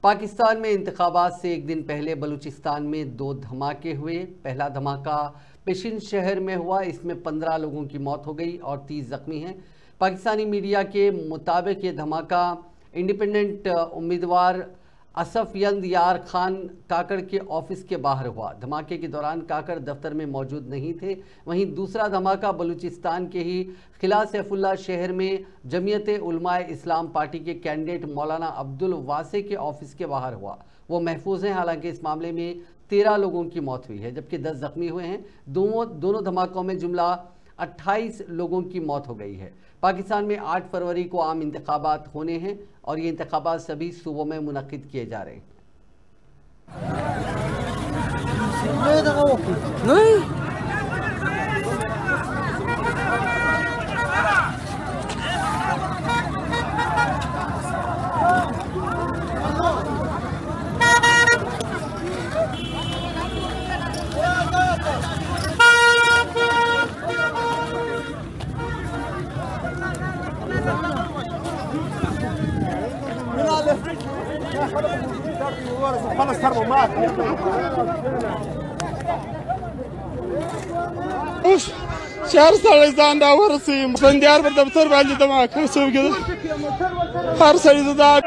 पाकिस्तान में इंतखाबात से एक दिन पहले बलूचिस्तान में 2 धमाके हुए। पहला धमाका पेशिन शहर में हुआ, इसमें 15 लोगों की मौत हो गई और 30 जख्मी हैं। पाकिस्तानी मीडिया के मुताबिक ये धमाका इंडिपेंडेंट उम्मीदवार असफयंद यार खान काकड़ के ऑफिस के बाहर हुआ। धमाके के दौरान काकड़ दफ्तर में मौजूद नहीं थे। वहीं दूसरा धमाका बलूचिस्तान के ही किला सैफुल्ला शहर में जमीयत उलमाए इस्लाम पार्टी के कैंडिडेट मौलाना अब्दुल वासे के ऑफिस के बाहर हुआ। वो महफूज हैं। हालांकि इस मामले में 13 लोगों की मौत हुई है जबकि 10 जख्मी हुए हैं। दोनों धमाकों में जुमला 28 लोगों की मौत हो गई है। पाकिस्तान में 8 फरवरी को आम इंतखाबात होने हैं और ये इंतखाबात सभी सूबों में मुनक्किद किए जा रहे हैं। शहर साढ़े दावर बंदियार पर दफ्तर वाले धमाके हर सड़ी